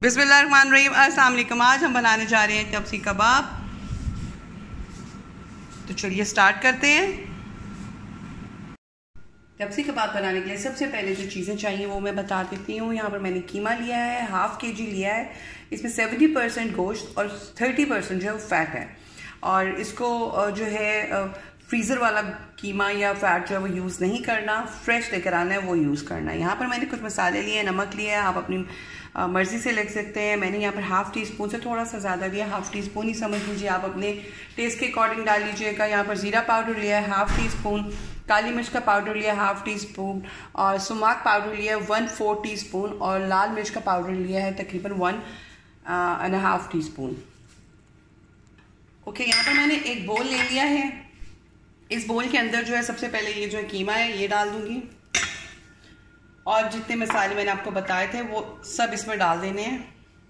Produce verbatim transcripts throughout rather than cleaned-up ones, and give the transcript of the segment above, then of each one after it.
बिस्मिल्लाहिर्रहमानिर्रहीम। अस्सलाम वालेकुम। आज हम बनाने जा रहे हैं तपसी कबाब। तो चलिए स्टार्ट करते हैं। तपसी कबाब बनाने के लिए सबसे पहले जो चीज़ें चाहिए वो मैं बता देती हूँ। यहाँ पर मैंने कीमा लिया है, हाफ़ के जी लिया है। इसमें सेवेंटी परसेंट गोश्त और थर्टी परसेंट जो है वो फ़ैट है। और इसको जो है फ्रीज़र वाला कीमा या फैट जो है वो यूज़ नहीं करना, फ्रेश लेकर आना है, वो यूज़ करना है। यहाँ पर मैंने कुछ मसाले लिए, नमक लिया है, आप अपनी मर्ज़ी से ले सकते हैं। मैंने यहाँ पर हाफ़ टी स्पून से थोड़ा सा ज़्यादा लिया, हाफ़ टी स्पून ही समझ लीजिए, आप अपने टेस्ट के अकॉर्डिंग डाल लीजिएगा। यहाँ पर ज़ीरा पाउडर लिया है हाफ़ टी स्पून, काली मिर्च का पाउडर लिया है हाफ़ टी स्पून, और सुमाक पाउडर लिया है वन फोर टी स्पून, और लाल मिर्च का पाउडर लिया है तकरीबन one and half teaspoon. Okay, यहाँ पर मैंने एक बोल ले लिया है। इस बोल के अंदर जो है सबसे पहले ये जो है कीमा है ये डाल दूंगी, और जितने मसाले मैंने आपको बताए थे वो सब इसमें डाल देने हैं।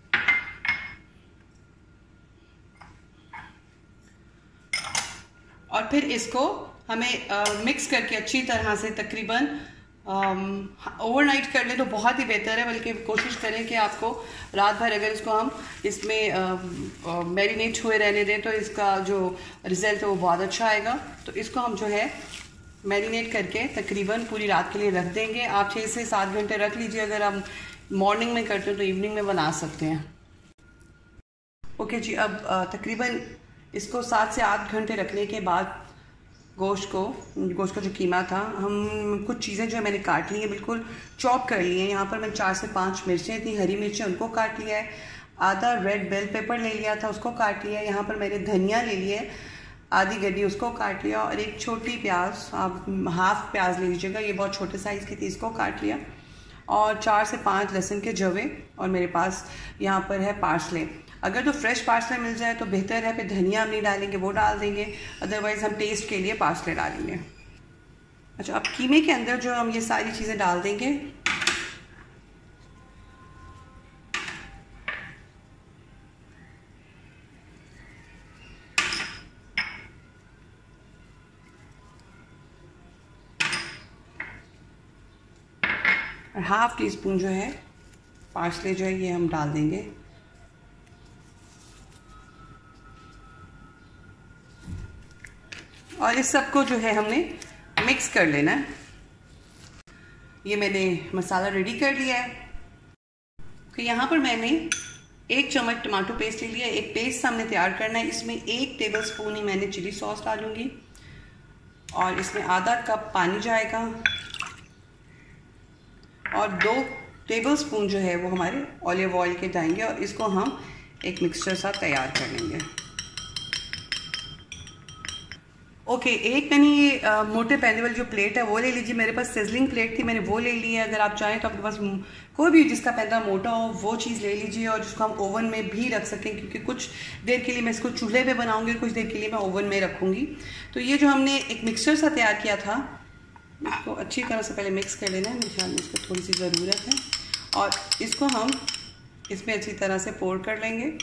और फिर इसको हमें आ, मिक्स करके अच्छी तरह से तकरीबन ओवरनाइट कर ले तो बहुत ही बेहतर है, बल्कि कोशिश करें कि आपको रात भर अगर इसको हम इसमें मैरिनेट हुए रहने दें तो इसका जो रिज़ल्ट है वो बहुत अच्छा आएगा। तो इसको हम जो है मैरिनेट करके तकरीबन पूरी रात के लिए रख देंगे। आप छः से सात घंटे रख लीजिए। अगर आप मॉर्निंग में करते हो तो इवनिंग में बना सकते हैं। ओके जी, अब तकरीबन इसको सात से आठ घंटे रखने के बाद गोश्त को गोश्त का जो कीमा था, हम कुछ चीज़ें जो है मैंने काट ली हैं, बिल्कुल चॉप कर ली हैं। यहाँ पर मैं चार से पाँच मिर्चें थी, हरी मिर्चें, उनको काट लिया है। आधा रेड बेल पेपर ले लिया था, उसको काट लिया है। यहाँ पर मैंने धनिया ले लिया है आधी गड्डी, उसको काट लिया। और एक छोटी प्याज, आप हाफ प्याज ले लीजिएगा, ये बहुत छोटे साइज़ की थी, इसको काट लिया। और चार से पाँच लहसुन के जवे, और मेरे पास यहाँ पर है पार्सले। अगर तो फ्रेश पार्सले मिल जाए तो बेहतर है, फिर धनिया हम नहीं डालेंगे, वो डाल देंगे, अदरवाइज़ हम टेस्ट के लिए पार्सले डालेंगे। अच्छा, अब कीमे के अंदर जो हम ये सारी चीज़ें डाल देंगे। और हाफ टी स्पून जो है पार्सले जो है ये हम डाल देंगे। और इस सब को जो है हमने मिक्स कर लेना है। ये मैंने मसाला रेडी कर लिया है। तो यहाँ पर मैंने एक चम्मच टमाटो पेस्ट ले लिया। एक पेस्ट हमने तैयार करना है। इसमें एक टेबल स्पून ही मैंने चिली सॉस डालूंगी, और इसमें आधा कप पानी जाएगा, और दो टेबल स्पून जो है वो हमारे ऑलिव ऑयल के जाएंगे, और इसको हम एक मिक्सचर सा तैयार कर लेंगे। ओके okay, एक मैंने ये आ, मोटे पैने वाली जो प्लेट है वो ले लीजिए। मेरे पास सिजलिंग प्लेट थी, मैंने वो ले ली है। अगर आप चाहें तो आपके पास कोई भी जिसका पैदा मोटा हो वो चीज़ ले लीजिए, और जिसको हम ओवन में भी रख सकें, क्योंकि कुछ देर के लिए मैं इसको चूल्हे पे बनाऊंगी, कुछ देर के लिए मैं ओवन में रखूंगी। तो ये जो हमने एक मिक्सचर सा तैयार किया था, इसको अच्छी तरह से पहले मिक्स कर लेना है। मेरे ख्याल में इसको थोड़ी सी ज़रूरत है, और इसको हम इसमें अच्छी तरह से पोर कर लेंगे।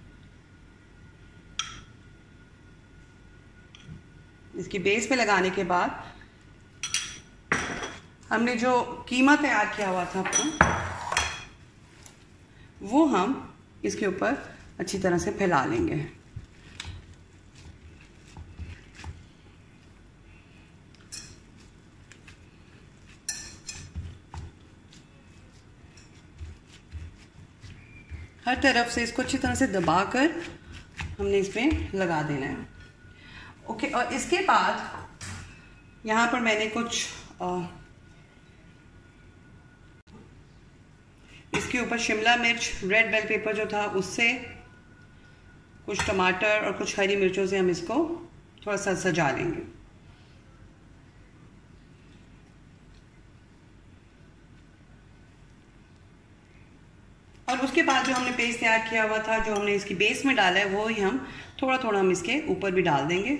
इसकी बेस पे लगाने के बाद हमने जो कीमा तैयार किया हुआ था अपना, वो हम इसके ऊपर अच्छी तरह से फैला लेंगे। हर तरफ से इसको अच्छी तरह से दबाकर हमने इसमें लगा देना है। ओके okay, और इसके बाद यहाँ पर मैंने कुछ आ, इसके ऊपर शिमला मिर्च, रेड बेल पेपर जो था उससे, कुछ टमाटर और कुछ हरी मिर्चों से हम इसको थोड़ा सा सजा लेंगे। और उसके बाद जो हमने पेस्ट तैयार किया हुआ था, जो हमने इसकी बेस में डाला है, वो ही हम थोड़ा थोड़ा हम इसके ऊपर भी डाल देंगे।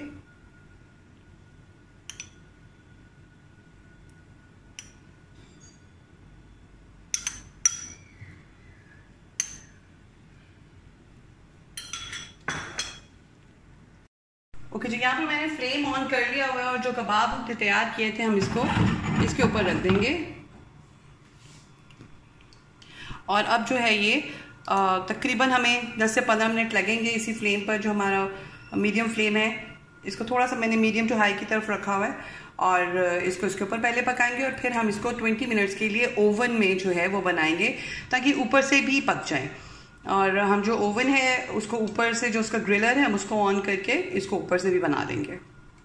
ओके जी, यहाँ पर मैंने फ्लेम ऑन कर लिया हुआ है, और जो कबाब हमने तैयार किए थे हम इसको इसके ऊपर रख देंगे। और अब जो है ये तकरीबन हमें दस से पंद्रह मिनट लगेंगे इसी फ्लेम पर, जो हमारा मीडियम फ्लेम है। इसको थोड़ा सा मैंने मीडियम टू हाई की तरफ रखा हुआ है और इसको इसके ऊपर पहले पकाएंगे और फिर हम इसको बीस मिनट्स के लिए ओवन में जो है वो बनाएंगे ताकि ऊपर से भी पक जाए। और हम जो ओवन है उसको ऊपर से, जो उसका ग्रिलर है, हम उसको ऑन करके इसको ऊपर से भी बना देंगे।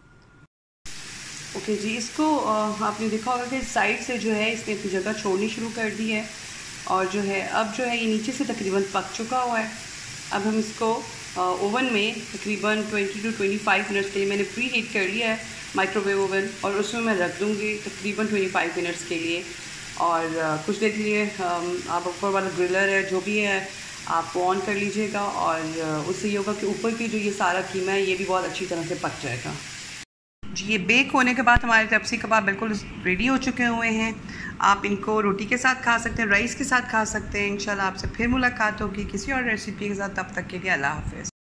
ओके जी, इसको आपने देखा होगा कि साइड से जो है इसने अपनी जगह छोड़नी शुरू कर दी है और जो है अब जो है ये नीचे से तकरीबन पक चुका हुआ है। अब हम इसको ओवन में तकरीबन बीस टू पच्चीस मिनट्स के लिए मैंने प्री हीट कर लिया है माइक्रोवेव ओवन, और उसमें मैं रख दूँगी तकरीबन पच्चीस मिनट्स के लिए। और कुछ देर के लिए आप ऊपर वाला ग्रिलर है जो भी है आप ऑन कर लीजिएगा और उससे ये होगा कि ऊपर की जो ये सारा कीमा है ये भी बहुत अच्छी तरह से पक जाएगा जी। ये बेक होने के बाद हमारे टपसी कबाब बिल्कुल रेडी हो चुके हुए हैं। आप इनको रोटी के साथ खा सकते हैं, राइस के साथ खा सकते हैं। इंशाल्लाह आपसे फिर मुलाकात होगी किसी और रेसिपी के साथ, तब तक के लिए अल्लाह हाफ़िज़।